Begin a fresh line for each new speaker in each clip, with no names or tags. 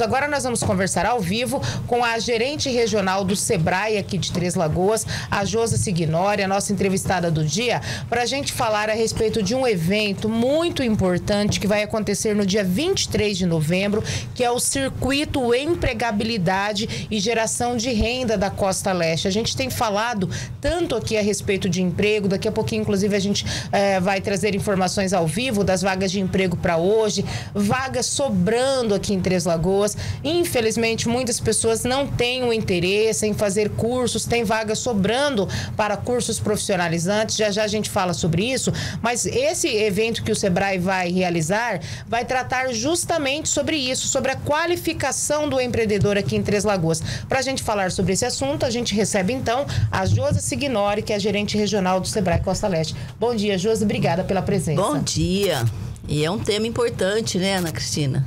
Agora nós vamos conversar ao vivo com a gerente regional do Sebrae aqui de Três Lagoas, a Josi Signori, a nossa entrevistada do dia, para a gente falar a respeito de um evento muito importante que vai acontecer no dia 23 de novembro, que é o Circuito Empregabilidade e Geração de Renda da Costa Leste. A gente tem falado tanto aqui a respeito de emprego, daqui a pouquinho, inclusive, a gente vai trazer informações ao vivo das vagas de emprego para hoje, vagas sobrando aqui em Três Lagoas. Infelizmente, muitas pessoas não têm o interesse em fazer cursos, tem vagas sobrando para cursos profissionalizantes, já a gente fala sobre isso, mas esse evento que o Sebrae vai realizar vai tratar justamente sobre isso, sobre a qualificação do empreendedor aqui em Três Lagoas. Para a gente falar sobre esse assunto, a gente recebe então a Josi Signori, que é a gerente regional do Sebrae Costa Leste. Bom dia, Josi, obrigada pela presença.
Bom dia, e é um tema importante, né, Ana Cristina?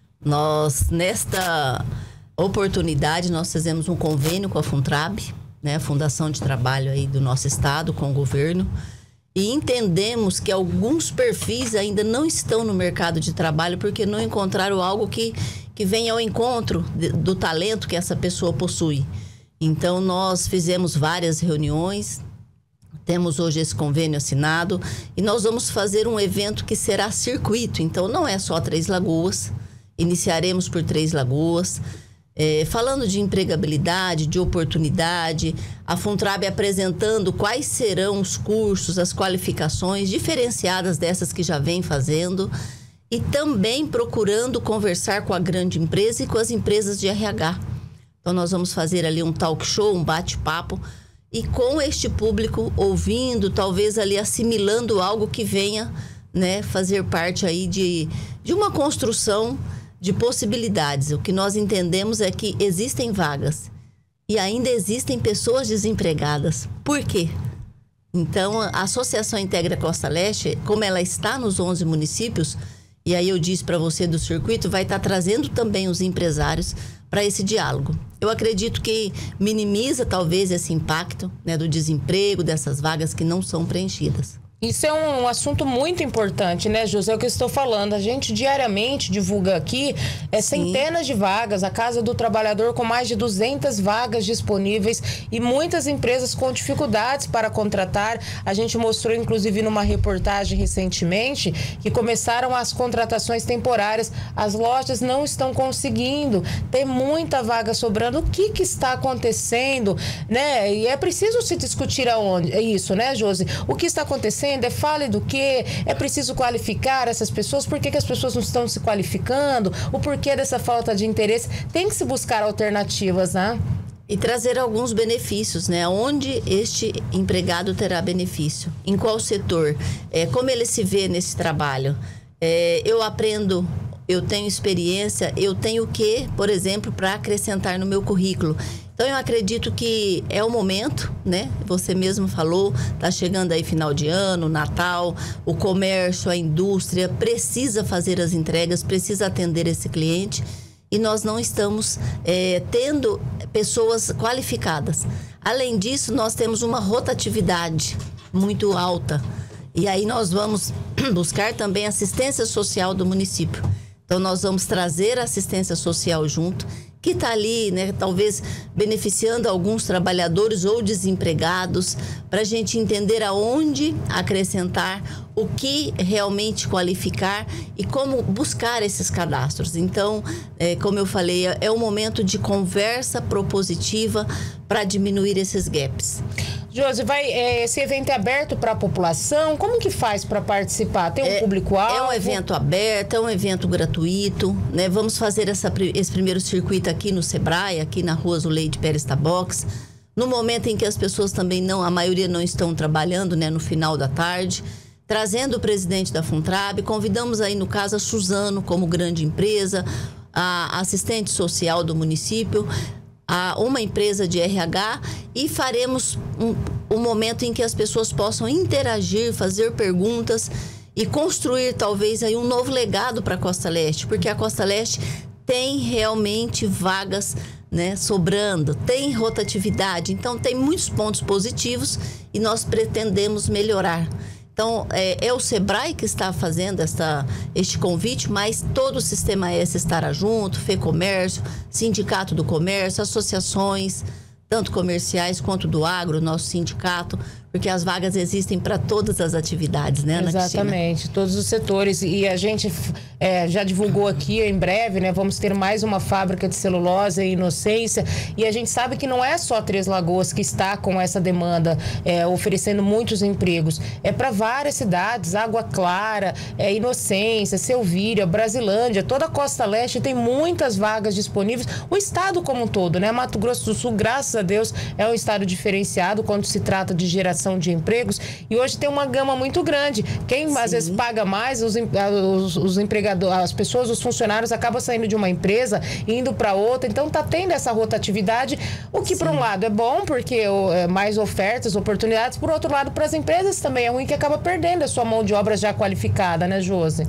Nós, nesta oportunidade, nós fizemos um convênio com a Funtrab, né, a Fundação de Trabalho aí do nosso estado, com o governo, e entendemos que alguns perfis ainda não estão no mercado de trabalho porque não encontraram algo que venha ao encontro do talento que essa pessoa possui. Então, nós fizemos várias reuniões, temos hoje esse convênio assinado e nós vamos fazer um evento que será circuito. Então, não é só Três Lagoas. Iniciaremos por Três Lagoas, falando de empregabilidade, de oportunidade, a Funtrab apresentando quais serão os cursos, as qualificações diferenciadas dessas que já vem fazendo e também procurando conversar com a grande empresa e com as empresas de RH. Então nós vamos fazer ali um talk show, um bate-papo e com este público ouvindo, talvez ali assimilando algo que venha, né, fazer parte aí de uma construção de possibilidades. O que nós entendemos é que existem vagas e ainda existem pessoas desempregadas. Por quê? Então, a Associação Integra Costa Leste, como ela está nos 11 municípios, e aí eu disse para você do circuito, vai estar trazendo também os empresários para esse diálogo. Eu acredito que minimiza talvez esse impacto, né, do desemprego, dessas vagas que não são preenchidas.
Isso é um assunto muito importante, né, José? É o que eu estou falando. A gente diariamente divulga aqui centenas de vagas, a Casa do Trabalhador com mais de 200 vagas disponíveis e muitas empresas com dificuldades para contratar. A gente mostrou, inclusive, numa reportagem recentemente, que começaram as contratações temporárias. As lojas não estão conseguindo, tem muita vaga sobrando. O que está acontecendo, né? E é preciso se discutir isso, né, Josi? O que está acontecendo? Fale do que é preciso qualificar essas pessoas, por que as pessoas não estão se qualificando, o porquê dessa falta de interesse. Tem que se buscar alternativas, né?
E trazer alguns benefícios, né? Onde este empregado terá benefício, em qual setor, como ele se vê nesse trabalho. Eu aprendo, eu tenho experiência, eu tenho o que, por exemplo, para acrescentar no meu currículo. Então, eu acredito que é o momento, né? Você mesmo falou, tá chegando aí final de ano, Natal, o comércio, a indústria precisa fazer as entregas, precisa atender esse cliente e nós não estamos tendo pessoas qualificadas. Além disso, nós temos uma rotatividade muito alta e aí nós vamos buscar também assistência social do município. Então, nós vamos trazer a assistência social junto, que está ali, né, talvez beneficiando alguns trabalhadores ou desempregados, para a gente entender aonde acrescentar, o que realmente qualificar e como buscar esses cadastros. Então, como eu falei, é um momento de conversa propositiva para diminuir esses gaps.
Josi, esse evento é aberto para a população? Como que faz para participar? Tem um público-alvo?
É um evento aberto, é um evento gratuito, né? Vamos fazer esse primeiro circuito aqui no Sebrae, aqui na Rua Zuleide Pérez Tabox, no momento em que as pessoas também a maioria não estão trabalhando, né? No final da tarde, trazendo o presidente da Funtrab, convidamos aí no caso a Suzano como grande empresa, a assistente social do município, a uma empresa de RH e faremos um momento em que as pessoas possam interagir, fazer perguntas e construir talvez aí um novo legado para a Costa Leste, porque a Costa Leste tem realmente vagas, né, sobrando, tem rotatividade, então tem muitos pontos positivos e nós pretendemos melhorar. Então, é o Sebrae que está fazendo este convite, mas todo o Sistema S estará junto, FEComércio, Sindicato do Comércio, associações, tanto comerciais quanto do agro, nosso sindicato, porque as vagas existem para todas as atividades, né, Ana Cristina?
Exatamente, todos os setores. E a gente já divulgou aqui, em breve, né, vamos ter mais uma fábrica de celulose em Inocência. E a gente sabe que não é só Três Lagoas que está com essa demanda, oferecendo muitos empregos. É para várias cidades, Água Clara, Inocência, Selvíria, Brasilândia, toda a Costa Leste tem muitas vagas disponíveis. O estado como um todo, né? Mato Grosso do Sul, graças a Deus, é um estado diferenciado quando se trata de geração de empregos, e hoje tem uma gama muito grande. Quem às vezes paga mais, os empregadores, as pessoas, os funcionários acabam saindo de uma empresa indo para outra, então tá tendo essa rotatividade, o que por um lado é bom, porque mais ofertas, oportunidades, por outro lado para as empresas também é ruim, que acaba perdendo a sua mão de obra já qualificada, né, Josi?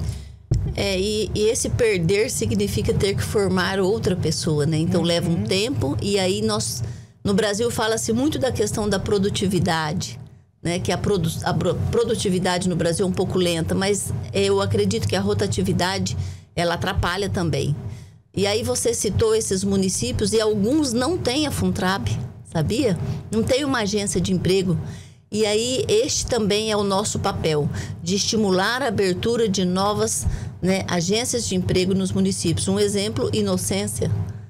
E esse perder significa ter que formar outra pessoa, né? Então leva um tempo, e aí no Brasil fala-se muito da questão da produtividade, né? Que a produtividade no Brasil é um pouco lenta, mas eu acredito que a rotatividade, ela atrapalha também. E aí você citou esses municípios, e alguns não têm a Funtrab, sabia? Não tem uma agência de emprego. E aí este também é o nosso papel, de estimular a abertura de novas, né, agências de emprego nos municípios. Um exemplo, Inocência.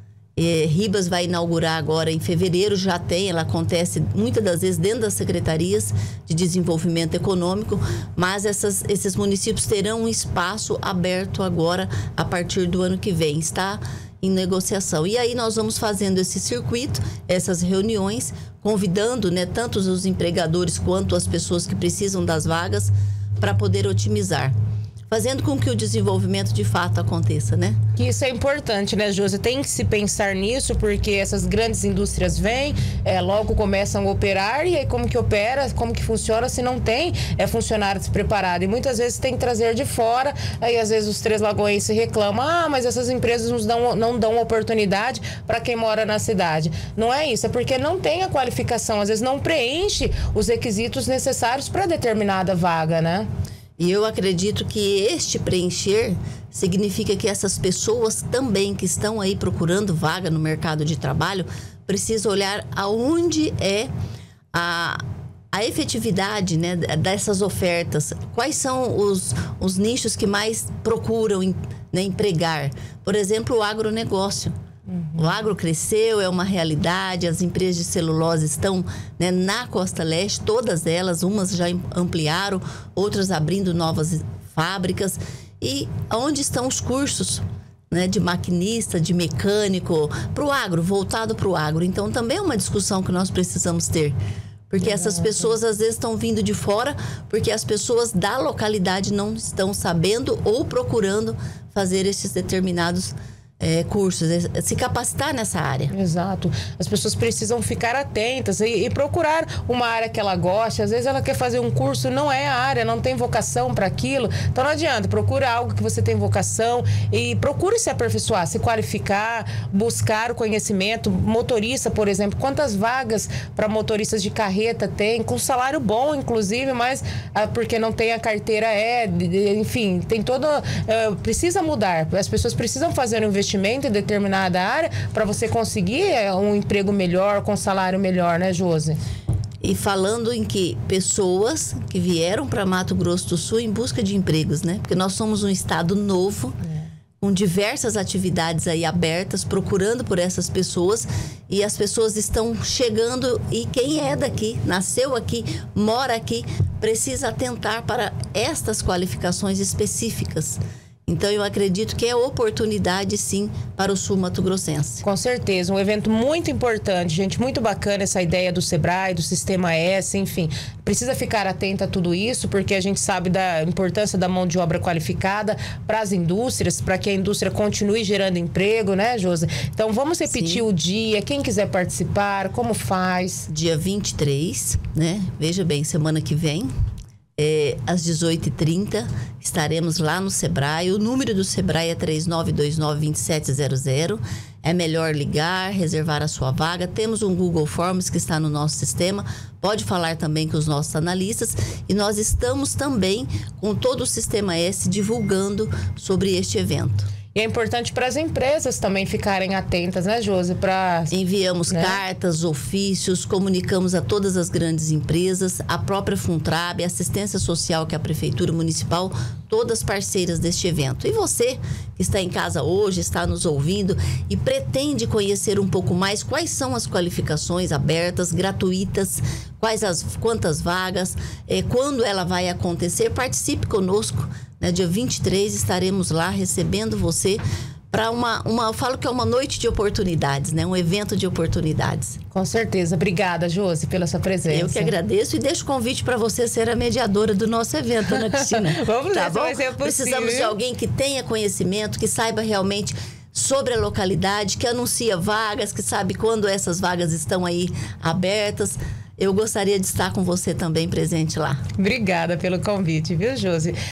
Ribas vai inaugurar agora em fevereiro, já tem, ela acontece muitas das vezes dentro das secretarias de desenvolvimento econômico, mas esses municípios terão um espaço aberto agora a partir do ano que vem, está em negociação. E aí nós vamos fazendo esse circuito, essas reuniões, convidando, né, tanto os empregadores quanto as pessoas que precisam das vagas para poder otimizar, fazendo com que o desenvolvimento de fato aconteça, né?
Isso é importante, né, Josi? Tem que se pensar nisso, porque essas grandes indústrias vêm, logo começam a operar, e aí como que opera, como que funciona se não tem funcionários preparados? E muitas vezes tem que trazer de fora, aí às vezes os Três Lagoenses reclamam, mas essas empresas não dão oportunidade para quem mora na cidade. Não é isso, é porque não tem a qualificação, às vezes não preenche os requisitos necessários para determinada vaga, né?
E eu acredito que este preencher significa que essas pessoas também que estão aí procurando vaga no mercado de trabalho precisam olhar aonde é a efetividade, né, dessas ofertas. Quais são os nichos que mais procuram, né, empregar? Por exemplo, o agronegócio. O agro cresceu, é uma realidade, as empresas de celulose estão, né, na Costa Leste, todas elas, umas já ampliaram, outras abrindo novas fábricas. E onde estão os cursos, né, de maquinista, de mecânico, para o agro, voltado para o agro? Então também é uma discussão que nós precisamos ter. Porque essas pessoas às vezes estão vindo de fora, porque as pessoas da localidade não estão sabendo ou procurando fazer esses determinados cursos, se capacitar nessa área.
Exato. As pessoas precisam ficar atentas e procurar uma área que ela goste. Às vezes ela quer fazer um curso, não é a área, não tem vocação para aquilo. Então não adianta, procura algo que você tem vocação e procure se aperfeiçoar, se qualificar, buscar o conhecimento. Motorista, por exemplo, quantas vagas para motoristas de carreta tem, com salário bom, inclusive, mas porque não tem a carteira enfim, tem todo... precisa mudar. As pessoas precisam fazer um investimento em determinada área para você conseguir um emprego melhor, com salário melhor, né, Josi?
E falando em que pessoas que vieram para Mato Grosso do Sul em busca de empregos, né? Porque nós somos um estado novo, com diversas atividades aí abertas, procurando por essas pessoas, e as pessoas estão chegando, e quem é daqui, nasceu aqui, mora aqui, precisa atentar para estas qualificações específicas. Então, eu acredito que é oportunidade, sim, para o sul mato-grossense.
Com certeza, um evento muito importante, gente, muito bacana essa ideia do Sebrae, do Sistema S, enfim. Precisa ficar atenta a tudo isso, porque a gente sabe da importância da mão de obra qualificada para as indústrias, para que a indústria continue gerando emprego, né, Josi? Então, vamos repetir o dia, quem quiser participar, como faz?
Dia 23, né? Veja bem, semana que vem. às 18h30, estaremos lá no Sebrae. O número do Sebrae é 3929-2700. É melhor ligar, reservar a sua vaga. Temos um Google Forms que está no nosso sistema. Pode falar também com os nossos analistas. E nós estamos também com todo o Sistema S divulgando sobre este evento.
E é importante para as empresas também ficarem atentas, né, Josi?
Enviamos cartas, ofícios, comunicamos a todas as grandes empresas, a própria Funtrab, a assistência social, que é a Prefeitura Municipal, todas parceiras deste evento. E você que está em casa hoje, está nos ouvindo e pretende conhecer um pouco mais quais são as qualificações abertas, gratuitas, quantas vagas, quando ela vai acontecer, participe conosco. Dia 23 estaremos lá recebendo você para eu falo que é uma noite de oportunidades, né? Um evento de oportunidades.
Com certeza. Obrigada, Josi, pela sua presença.
Eu que agradeço e deixo o convite para você ser a mediadora do nosso evento, Ana Cristina.
Vamos
tá
ver se vai ser possível.
Precisamos de alguém que tenha conhecimento, que saiba realmente sobre a localidade, que anuncia vagas, que sabe quando essas vagas estão aí abertas. Eu gostaria de estar com você também presente lá.
Obrigada pelo convite, viu, Josi?